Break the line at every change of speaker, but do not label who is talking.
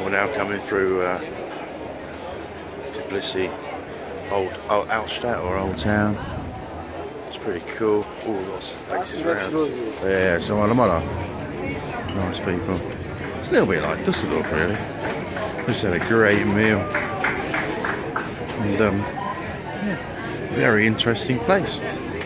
We're now coming through Tbilisi, old Altstadt or Old Town. It's pretty cool. Oh, lots of faces around. Yeah, so nice people. It's a little bit like Dusseldorf, really. Just had a great meal. And yeah, very interesting place.